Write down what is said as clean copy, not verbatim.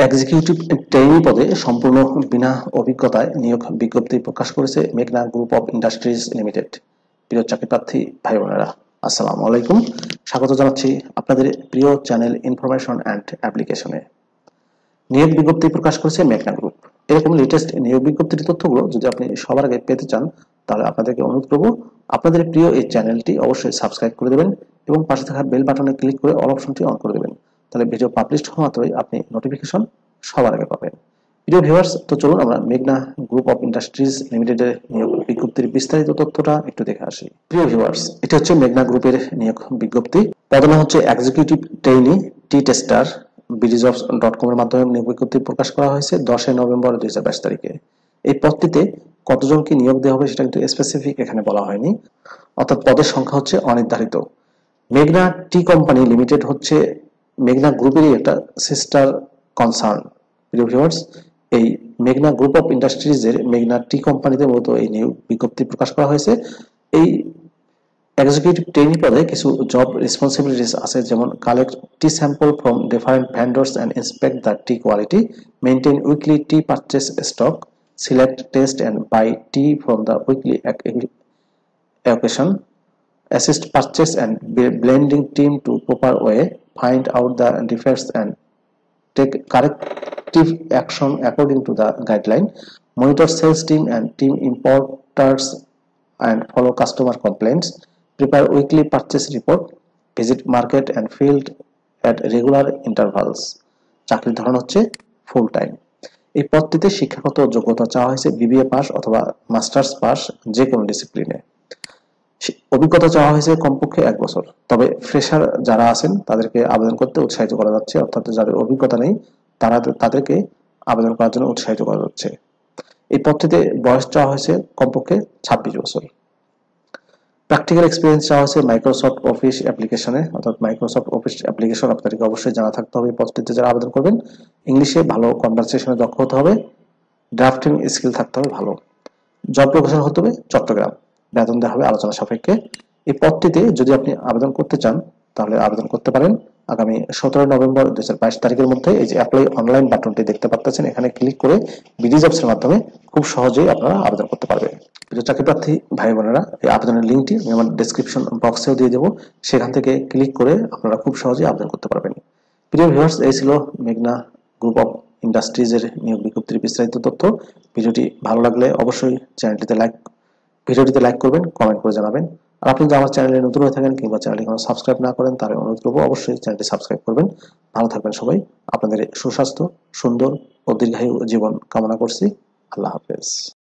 Executive trainee পদে সম্পূর্ণ বিনা অভিজ্ঞতায় নিয়োগ বিজ্ঞপ্তি প্রকাশ করেছে মেঘনা গ্রুপ অফ ইন্ডাস্ট্রিজ লিমিটেড। প্রিয় চাকরিপ্রার্থী ভাই বোনেরা, আসসালামু আলাইকুম। স্বাগত জানাচ্ছি আপনাদের প্রিয় চ্যানেল ইনফরমেশন অ্যান্ড অ্যাপ্লিকেশনে। নিয়োগ বিজ্ঞপ্তি প্রকাশ করেছে মেঘনা গ্রুপ। এরকম লেটেস্ট নিয়োগ বিজ্ঞপ্তির তথ্যগুলো যদি আপনি সবার আগে পেতে চান, তাহলে আপনাদেরকে অনুরোধ করব আপনাদের প্রিয় এই চ্যানেলটি অবশ্যই সাবস্ক্রাইব করে দেবেন এবং পাশে থাকা বেল বাটনে ক্লিক করে অল অপশনটি অন করে দেবেন। তাহলে ভিডিও পাবলিশ হওয়া মাত্রই আপনি নোটিফিকেশন সবার আগে পাবেন। প্রিয় ভিউয়ার্স, তো চলুন আমরা মেঘনা গ্রুপ অফ ইন্ডাস্ট্রিজ লিমিটেডের নিয়োগ বিজ্ঞপ্তির বিস্তারিত তথ্যটা একটু দেখে আসি। প্রিয় ভিউয়ার্স, এটা হচ্ছে মেঘনা গ্রুপের নিয়োগ বিজ্ঞপ্তি। পদনাম হচ্ছে এক্সিকিউটিভ ট্রেইনি টি টেস্টার। BDjobs.com এর মাধ্যমে নিয়োগ বিজ্ঞপ্তি প্রকাশ করা হয়েছে 10 নভেম্বর 2022 তারিখে। এই পদটিতে কতজনকে নিয়োগ দেওয়া হবে সেটা কিন্তু স্পেসিফিক এখানে বলা হয়নি, অর্থাৎ পদের সংখ্যা হচ্ছে অনির্ধারিত। মেঘনা টি কোম্পানি লিমিটেড হচ্ছে মেঘনা গ্রুপেরই একটা সিস্টার কনসার্ন। প্রিয় ভিউয়ার্স, এই মেঘনা গ্রুপ অফ ইন্ডাস্ট্রিজের মেঘনা টি কোম্পানিতে মূলত এই নিয়োগ বিজ্ঞপ্তি প্রকাশ করা হয়েছে। এই এক্সিকিউটিভ ট্রেইনি পদে কিছু জব রেসপন্সিবিলিটিস আছে, যেমন collect tea sample from different vendors and inspect the tea quality, maintain weekly tea purchase stock, select test and buy tea from the weekly occasion, assist purchase and blending team to proper way, find out the defects and take corrective action according to the guideline, monitor sales team and team importers and follow customer complaints, prepare weekly purchase report, visit market and field at regular intervals. চাকরির ধরন হচ্ছে full time. এই পদটিতে শিক্ষাগত যোগ্যতা চাওয়া হয়েছে BBA pass অথবা masters pass যে কোনো ডিসিপ্লিনে। অভিজ্ঞতা চাওয়া হয়েছে কমপক্ষে 1 বছর। তবে ফ্রেশার যারা আছেন তাদেরকে আবেদন করতে উৎসাহিত করা যাচ্ছে, অর্থাৎ যাদের অভিজ্ঞতা নেই তাদেরকে আবেদন করার জন্য উৎসাহিত করা যাচ্ছে। এই পদটিতে বয়স চাওয়া হয়েছে কমপক্ষে 26 বছর। প্র্যাকটিক্যাল এক্সপিরিয়েন্স চাওয়া হয়েছে মাইক্রোসফট অফিস অ্যাপ্লিকেশনে, অর্থাৎ মাইক্রোসফট অফিস অ্যাপ্লিকেশন আপনাদেরকে অবশ্যই জানা থাকতে হবে। এই পদটিতে যারা আবেদন করবেন ইংলিশে ভালো কনভারসেশনে দক্ষ হতে হবে, ড্রাফটিং স্কিল থাকতে হবে ভালো। জব লোকেশন হতে হবে চট্টগ্রাম। বেতন দেওয়া হবে আলোচনা সাপেক্ষে। এই পদটিতে যদি আপনি আবেদন করতে চান তাহলে আবেদন করতে পারেন আগামী 17 নভেম্বর 2022 তারিখের মধ্যে। এই যে অ্যাপ্লাই অনলাইন বাটনটি দেখতে পাচ্ছেন, এখানে ক্লিক করে BDjobs এর মাধ্যমে খুব সহজেই আপনারা আবেদন করতে পারবেন। প্রিয় চাকরিপ্রার্থী ভাই বোনেরা, এই আবেদনের লিঙ্কটি আমি আমার ডেসক্রিপশন বক্সেও দিয়ে দেবো, সেখান থেকে ক্লিক করে আপনারা খুব সহজেই আবেদন করতে পারবেন। প্রিয় ভিউয়ার্স, এই ছিল মেঘনা গ্রুপ অফ ইন্ডাস্ট্রিজের নিয়োগ বিজ্ঞপ্তির বিস্তারিত তথ্য। ভিডিওটি ভালো লাগলে অবশ্যই ভিডিওটিতে লাইক করবেন, কমেন্ট করে জানাবেন। আর আপনি যদি আমার চ্যানেলে নতুন হয়ে থাকেন কিংবা চ্যানেলটি এখনো সাবস্ক্রাইব না করেন তাহলে অনুরোধ করবো অবশ্যই চ্যানেলটি সাবস্ক্রাইব করবেন। ভালো থাকবেন সবাই। আপনাদের সুস্বাস্থ্য, সুন্দর ও দীর্ঘায়ু জীবন কামনা করছি। আল্লাহ হাফেজ।